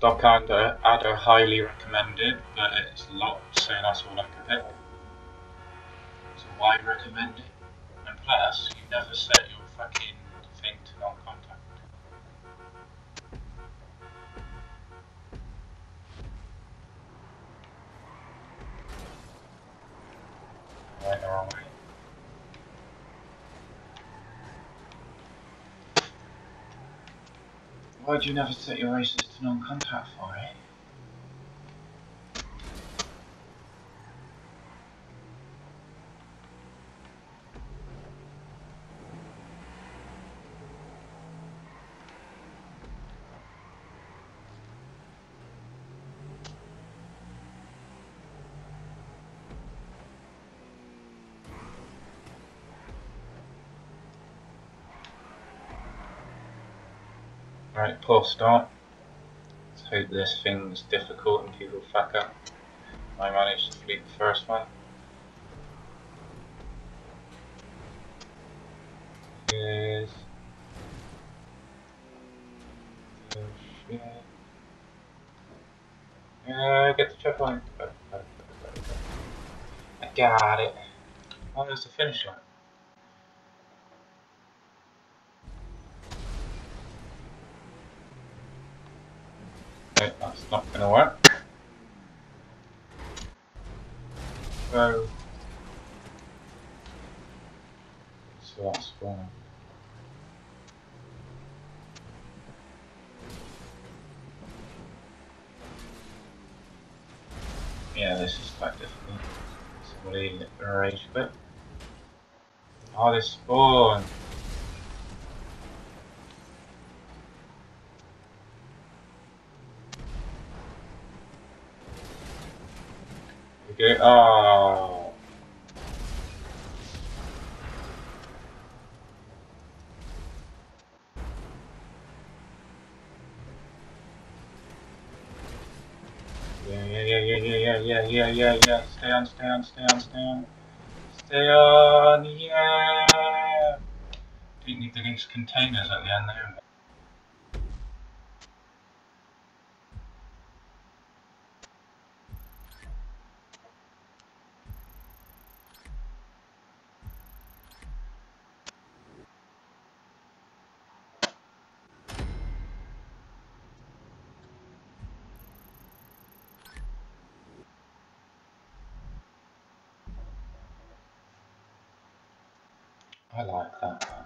Stock adder highly recommended, but it's locked, so that's all I can pick. So why recommend it? And plus, you never set your fucking thing to non-contact. I went the wrong way. Why do you never set your races to non-contact for it? Right, poor start. Let's hope this thing's difficult and people fuck up. I managed to fleet the first one. Yes. Oh shit. Get the checkpoint. I got it. Oh, there's the finish line. No, that's not gonna work. So that's one. Yeah, this is quite difficult. Somebody rage quit. Oh, they spawn. Okay. Oh. Yeah. Stay on. Stay on. Yeah. Didn't need these containers at the end there. I like that.